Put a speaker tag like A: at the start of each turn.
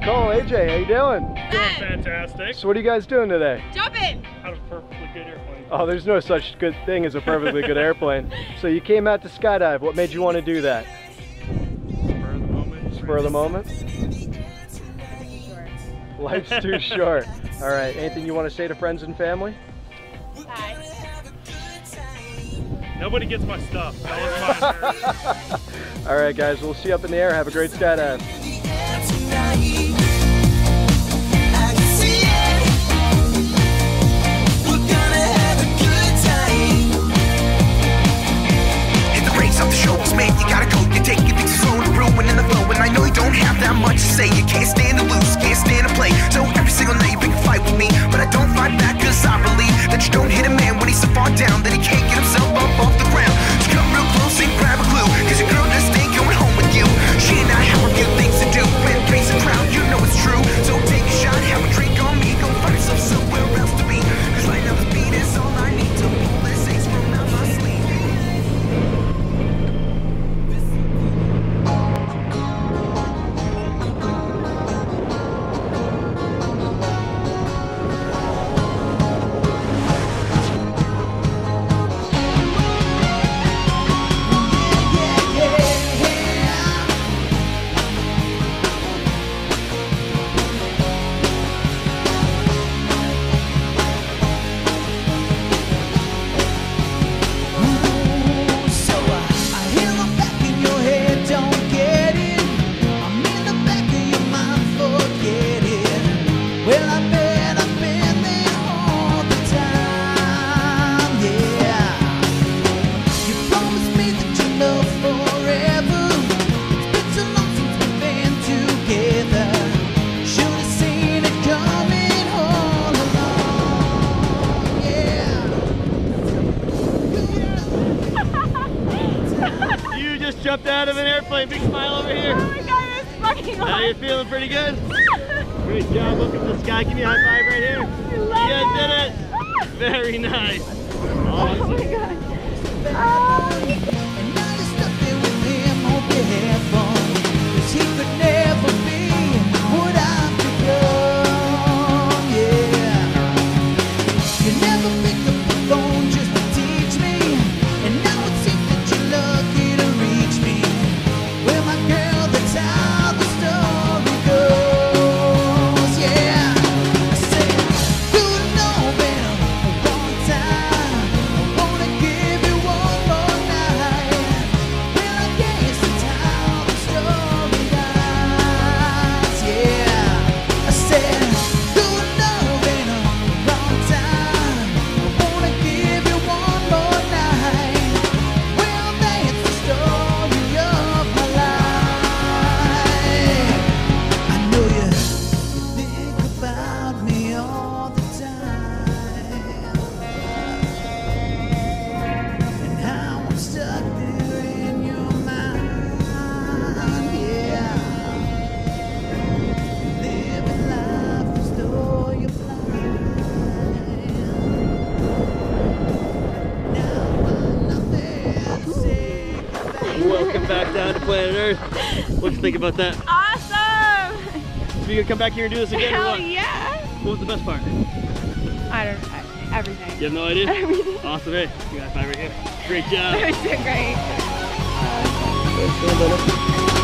A: Nicole, AJ, how you doing?
B: Doing fantastic.
A: So what are you guys doing today?
C: Jumping!
B: Out of a perfectly good airplane.
A: Oh, there's no such good thing as a perfectly good airplane. So you came out to skydive. What made you want to do that?
B: Spur of the moment.
A: Spur of the moment?
C: Sure.
A: Life's too short. All right, anything you want to say to friends and family?
C: Hi.
B: Nobody gets my stuff. That was mine.
A: All right, guys, we'll see you up in the air. Have a great skydive.
D: You gotta go, you're taking things slow and ruining the flow. And I know you don't have that much to say. You can't stand to lose, can't stand to play. So every single night you pick a fight with me, but I don't fight back cause I believe that you don't hit a man when he's so far down that he can't get himself up off the ground. So come real close and grab a clue, cause your girl just ain't going home with you. She and I have a few things to do, when face and crown, you know it's true. So take a shot, have a drink on me, go find yourself somewhere else to be. Cause right now this beat is all I need to pull this ace from out my sleeve.
E: Jumped out of an airplane, big smile over here.
C: Oh my god, it's fucking
E: Now
C: awesome.
E: you feeling pretty good? Great job, look at the sky. Give me a high five right here.
C: I
E: You
C: love
E: guys did
C: it.
E: it. Very nice.
C: Oh
E: Awesome.
C: my god.
D: And now you're stuck there with him, hope you have fun. 'Cause he could never be what I've become, yeah. You never picked up the phone just to teach me. And now it seems that you're lucky to reach me. Well, my girl, that's how the story goes, yeah. I said, you know been a long time. I wanna give you one more night. Well, I guess that's how the story dies, yeah. I said, you know been a long time. I wanna give you one more night. Well, that's the story of my life. I know you think about me all the time, and how I'm stuck there in your mind, yeah. Living life as though you're blind. Now I'm not there to say goodbye.
E: Welcome back down to planet Earth. What do you think about that?
C: Awesome!
E: So you gonna come back here and do this again or
C: Hell
E: what?
C: yeah!
E: What was the best part?
C: I don't know. Everything.
E: You have no idea?
C: Everything.
E: Awesome, hey. You got a high five right here. Great job.
C: It was so great.
A: Thanks,